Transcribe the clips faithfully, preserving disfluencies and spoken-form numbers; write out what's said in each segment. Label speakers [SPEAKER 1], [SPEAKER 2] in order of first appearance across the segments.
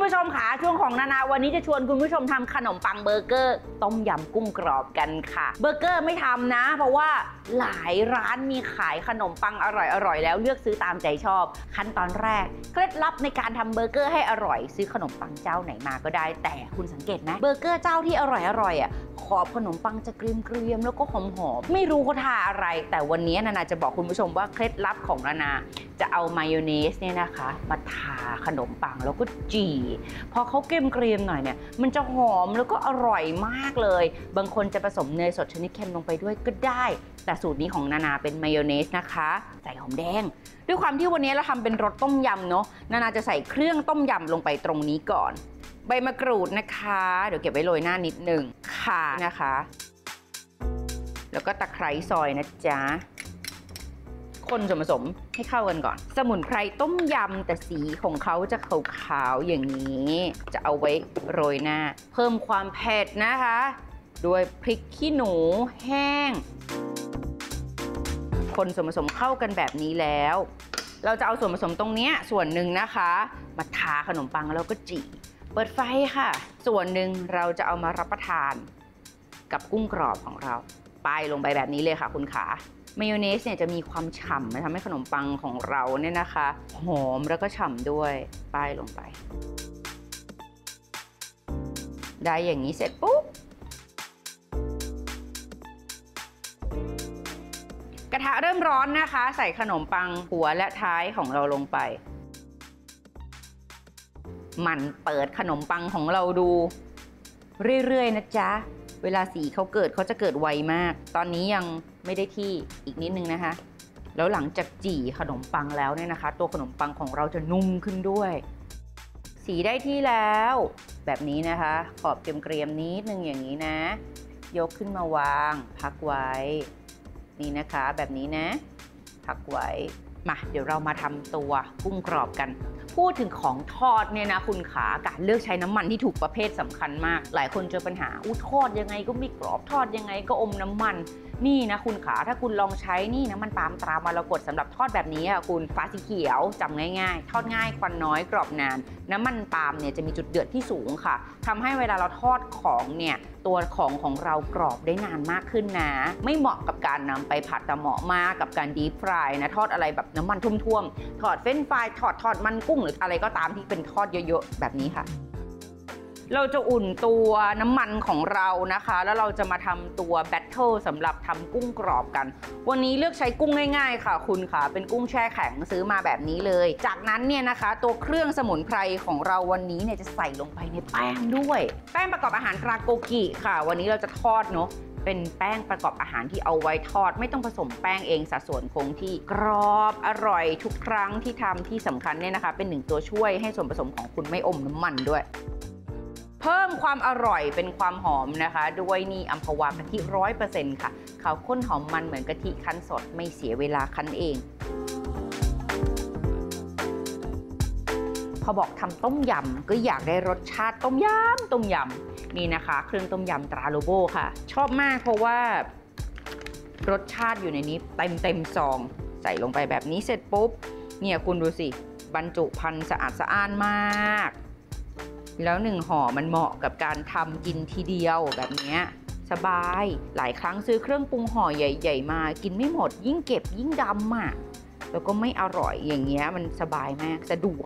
[SPEAKER 1] ผู้ชมค่ะช่วงของนานาวันนี้จะชวนคุณผู้ชมทำขนมปังเบอร์เกอร์ต้มยำกุ้งกรอบกันค่ะเบอร์เกอร์ไม่ทำนะเพราะว่าหลายร้านมีขายขนมปังอร่อยๆแล้วเลือกซื้อตามใจชอบขั้นตอนแรกเคล็ดลับในการทำเบอร์เกอร์ให้อร่อยซื้อขนมปังเจ้าไหนมาก็ได้แต่คุณสังเกตไหมเบอร์เกอร์เจ้าที่อร่อยๆอ่ะขอบขนมปังจะเกรียมๆแล้วก็หอมๆไม่รู้เขาทาอะไรแต่วันนี้นานาจะบอกคุณผู้ชมว่าเคล็ดลับของนานาจะเอามายองเนสเนี่ยนะคะมาทาขนมปังแล้วก็จี่พอเขาเกรียมๆหน่อยเนี่ยมันจะหอมแล้วก็อร่อยมากเลยบางคนจะผสมเนยสดชนิดเค็มลงไปด้วยก็ได้แต่สูตรนี้ของนานาเป็นมายองเนสนะคะใส่หอมแดงด้วยความที่วันนี้เราทำเป็นรสต้มยำเนาะนานาจะใส่เครื่องต้มยำลงไปตรงนี้ก่อนใบมะกรูดนะคะเดี๋ยวเก็บไว้โรยหน้านิดนึงข่านะคะแล้วก็ตะไคร้ซอยนะจ๊ะคนส่วนผสมให้เข้ากันก่อนสมุนไพรต้มยำแต่สีของเขาจะขาวๆอย่างนี้จะเอาไว้โรยหน้าเพิ่มความเผ็ดนะคะด้วยพริกขี้หนูแห้งคนส่วนผสมเข้ากันแบบนี้แล้วเราจะเอาส่วนผสมตรงนี้ส่วนหนึ่งนะคะมาทาขนมปังแล้วก็จี่เปิดไฟค่ะส่วนหนึ่งเราจะเอามารับประทานกับกุ้งกรอบของเราป้ายลงไปแบบนี้เลยค่ะคุณขามายองเนสเนี่ยจะมีความฉ่ำทำให้ขนมปังของเราเนี่ยนะคะหอมแล้วก็ฉ่ำด้วยป้ายลงไปได้อย่างนี้เสร็จปุ๊บกระทะเริ่มร้อนนะคะใส่ขนมปังหัวและท้ายของเราลงไปมันเปิดขนมปังของเราดูเรื่อยๆนะจ๊ะเวลาสีเขาเกิดเขาจะเกิดไวมากตอนนี้ยังไม่ได้ที่อีกนิดนึงนะคะแล้วหลังจากจี่ขนมปังแล้วเนี่ยนะคะตัวขนมปังของเราจะนุ่มขึ้นด้วยสีได้ที่แล้วแบบนี้นะคะขอบเกรียมๆนิดนึงอย่างนี้นะยกขึ้นมาวางพักไว้นี่นะคะแบบนี้นะพักไว้มาเดี๋ยวเรามาทำตัวกุ้งกรอบกันพูดถึงของทอดเนี่ยนะคุณขาการเลือกใช้น้ำมันที่ถูกประเภทสำคัญมากหลายคนเจอปัญหาอู้ทอดยังไงก็ไม่กรอบทอดยังไงก็อมน้ำมันนี่นะคุณขาถ้าคุณลองใช้นี่น้ำมันปาล์มตรามรกตสำหรับทอดแบบนี้อ่ะคุณฟ้าสีเขียวจำง่ายๆทอดง่ายควันน้อยกรอบนานน้ำมันปาล์มเนี่ยจะมีจุดเดือดที่สูงค่ะทำให้เวลาเราทอดของเนี่ยตัวของของเรากรอบได้นานมากขึ้นนะไม่เหมาะกับการนำไปผัดแต่เหมาะมากกับการดีฟฟรายนะทอดอะไรแบบน้ำมันท่วมๆทอดเฟรนช์ฟรายทอดทอดมันกุ้งหรืออะไรก็ตามที่เป็นทอดเยอะๆแบบนี้ค่ะเราจะอุ่นตัวน้ำมันของเรานะคะแล้วเราจะมาทำตัวแบตเทิลสำหรับทำกุ้งกรอบกันวันนี้เลือกใช้กุ้งง่ายๆค่ะคุณค่ะเป็นกุ้งแช่แข็งซื้อมาแบบนี้เลยจากนั้นเนี่ยนะคะตัวเครื่องสมุนไพรของเราวันนี้เนี่ยจะใส่ลงไปในแป้งด้วยแป้งประกอบอาหารตราโกกิค่ะวันนี้เราจะทอดเนาะเป็นแป้งประกอบอาหารที่เอาไว้ทอดไม่ต้องผสมแป้งเองสัดส่วนคงที่กรอบอร่อยทุกครั้งที่ทำที่สำคัญเนี่ยนะคะเป็นหนึ่งตัวช่วยให้ส่วนผสมของคุณไม่อมน้ำมันด้วยเพิ่มความอร่อยเป็นความหอมนะคะด้วยนี่อัมพวากะทิร้อยเปอร์เซ็นต์ค่ะเขาข้นหอมมันเหมือนกะทิคั้นสดไม่เสียเวลาคั้นเองพอบอกทำต้มยำก็อยากได้รสชาติต้มยำต้มยำนี่นะคะเครื่องต้มยำตราโลโบค่ะชอบมากเพราะว่ารสชาติอยู่ในนี้เต็มเต็มซองใส่ลงไปแบบนี้เสร็จปุ๊บเนี่ยคุณดูสิบรรจุภัณฑ์สะอาดสะอ้านมากแล้วหนึ่งห่อมันเหมาะกับการทำกินทีเดียวแบบนี้สบายหลายครั้งซื้อเครื่องปรุงห่อใหญ่ๆมากินไม่หมดยิ่งเก็บยิ่งดำอ่ะแล้วก็ไม่อร่อยอย่างเงี้ยมันสบายมากสะดวก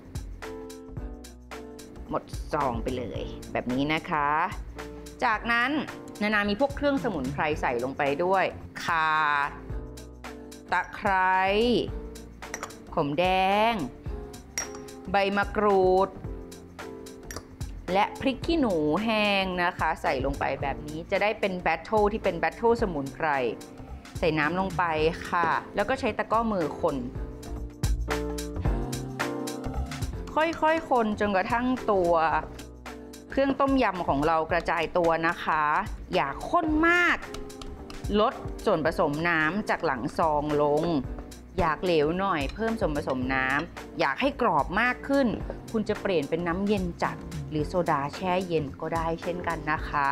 [SPEAKER 1] หมดซองไปเลยแบบนี้นะคะจากนั้นนานามีพวกเครื่องสมุนไพรใส่ลงไปด้วยข่าตะไคร้หอมแดงใบมะกรูดและพริกขี้หนูแห้งนะคะใส่ลงไปแบบนี้จะได้เป็นแบตเทิลที่เป็นแบตเทิลสมุนไพรใส่น้ำลงไปค่ะแล้วก็ใช้ตะกร้อมือคนค่อยๆคนจนกระทั่งตัวเครื่องต้มยำของเรากระจายตัวนะคะอย่าข้นมากลดส่วนผสมน้ำจากหลังซองลงอยากเหลวหน่อยเพิ่มส่วนผสมน้ำอยากให้กรอบมากขึ้นคุณจะเปลี่ยนเป็นน้ำเย็นจัดหรือโซดาแช่เย็นก็ได้เช่นกันนะคะ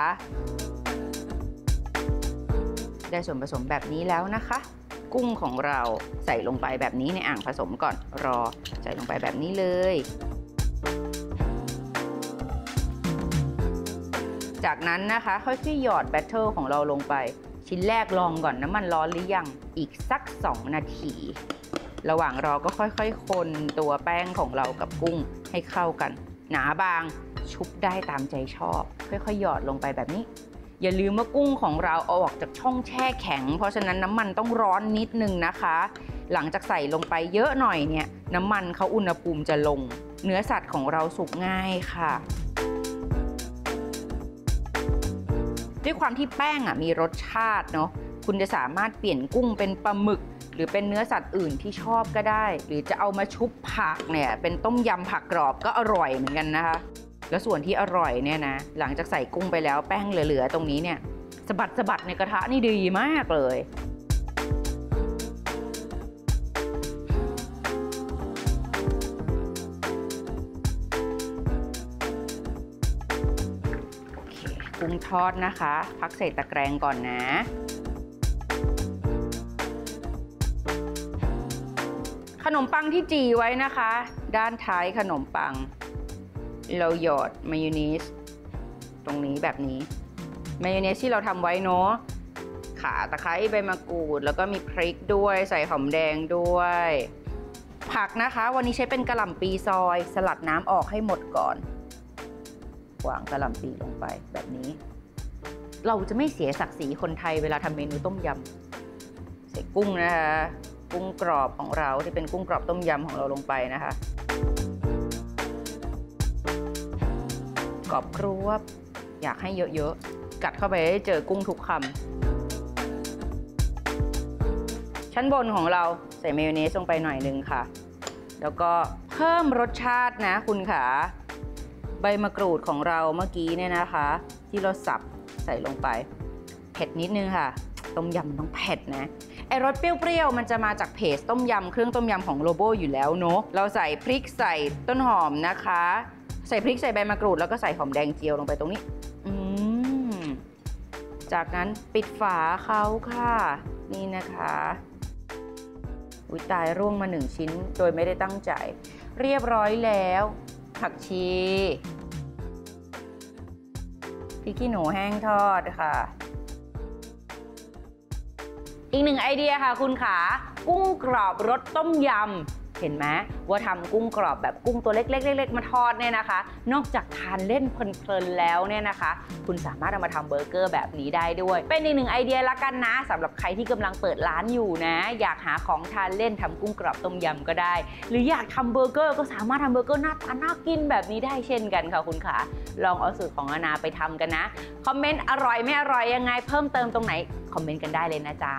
[SPEAKER 1] ได้ส่วนผสมแบบนี้แล้วนะคะกุ้งของเราใส่ลงไปแบบนี้ในอ่างผสมก่อนรอใส่ลงไปแบบนี้เลยจากนั้นนะคะค่อยๆหยอดแบตเตอร์ของเราลงไปชิ้นแรกลองก่อนน้ำมันร้อนหรือยังอีกสักสองนาทีระหว่างรอก็ค่อยๆคนตัวแป้งของเรากับกุ้งให้เข้ากันหนาบางชุบได้ตามใจชอบค่อยๆหยอดลงไปแบบนี้อย่าลืมว่ากุ้งของเราเอาออกจากช่องแช่แข็งเพราะฉะนั้นน้ำมันต้องร้อนนิดนึงนะคะหลังจากใส่ลงไปเยอะหน่อยเนี่ยน้ำมันเขาอุณหภูมิจะลงเนื้อสัตว์ของเราสุกง่ายค่ะด้วยความที่แป้งอ่ะมีรสชาติเนาะคุณจะสามารถเปลี่ยนกุ้งเป็นปลาหมึกหรือเป็นเนื้อสัตว์อื่นที่ชอบก็ได้หรือจะเอามาชุบผักเนี่ยเป็นต้มยำผักกรอบก็อร่อยเหมือนกันนะคะแล้วส่วนที่อร่อยเนี่ยนะหลังจากใส่กุ้งไปแล้วแป้งเหลือๆตรงนี้เนี่ยสะบัดสะบัดในกระทะนี่ดีมากเลยโอเคกุ้งทอดนะคะพักใส่ตะแกรงก่อนนะขนมปังที่จีไว้นะคะด้านท้ายขนมปังเราหยอดมายองเนสตรงนี้แบบนี้มายองเนสที่เราทำไว้เนาะข่าตะไคร้ใบมะกรูดแล้วก็มีพริกด้วยใส่หอมแดงด้วยผักนะคะวันนี้ใช้เป็นกะหล่ำปีซอยสลัดน้ำออกให้หมดก่อนวางกะหล่ำปีลงไปแบบนี้เราจะไม่เสียศักดิ์ศรีคนไทยเวลาทำเมนูต้มยำใส่กุ้งนะคะกุ้งกรอบของเราที่เป็นกุ้งกรอบต้มยำของเราลงไปนะคะกรอบกรวบอยากให้เยอะๆกัดเข้าไปให้เจอกุ้งทุกคำชั้นบนของเราใส่มายองเนสลงไปหน่อยนึงค่ะแล้วก็เพิ่มรสชาตินะคุณค่ะใบมะกรูดของเราเมื่อกี้เนี่ยนะคะที่เราสับใส่ลงไปเผ็ดนิดนึงค่ะต้มยำมันต้องเผ็ดนะไอรสเปรี้ยวๆมันจะมาจากเพจต้มยำเครื่องต้มยำของโลโบอยู่แล้วเนาะเราใส่พริกใส่ต้นหอมนะคะใส่พริกใส่ใบมะกรูดแล้วก็ใส่หอมแดงเจียวลงไปตรงนี้อืมจากนั้นปิดฝาเขาค่ะนี่นะคะอุ๊ยตายร่วงมาหนึ่งชิ้นโดยไม่ได้ตั้งใจเรียบร้อยแล้วผักชีพริกขี้หนูแห้งทอดค่ะอีกหนึ่งไอเดียค่ะคุณขากุ้งกรอบรสต้มยำเห็นไหมว่าทำกุ้งกรอบแบบกุ้งตัวเล็กๆเล็กๆมาทอดเนี่ยนะคะนอกจากทานเล่นเพลินๆแล้วเนี่ยนะคะคุณสามารถเอามาทำเบอร์เกอร์แบบนี้ได้ด้วยเป็นอีกหนึ่งไอเดียละกันนะสำหรับใครที่กำลังเปิดร้านอยู่นะอยากหาของทานเล่นทำกุ้งกรอบต้มยำก็ได้หรืออยากทำเบอร์เกอร์ก็สามารถทำเบอร์เกอร์หน้าตาน่ากินแบบนี้ได้เช่นกันค่ะคุณขาลองเอาสูตรของอาณาไปทำกันนะคอมเมนต์อร่อยไม่อร่อยยังไงเพิ่มเติมตรงไหนคอมเมนต์กันได้เลยนะจ๊ะ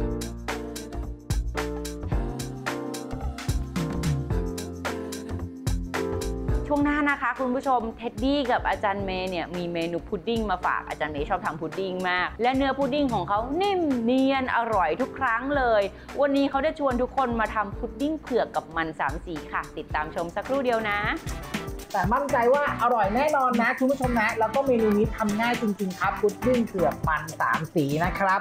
[SPEAKER 1] ช่วงหน้านะคะคุณผู้ชมเท็ดดี้กับอาจารย์เมย์เนี่ยมีเมนูพุดดิ้งมาฝากอาจารย์เมย์ชอบทำพุดดิ้งมากและเนื้อพุดดิ้งของเขานิ่มเนียนอร่อยทุกครั้งเลยวันนี้เขาได้ชวนทุกคนมาทำพุดดิ้งเผือกกับมันสามสีค่ะติดตามชมสักครู่เดียวนะ
[SPEAKER 2] แต่มั่นใจว่าอร่อยแน่นอนนะคุณผู้ชมนะแล้วก็เมนูนี้ทำง่ายจริงๆครับพุดดิ้งเผือกมันสามสีนะครับ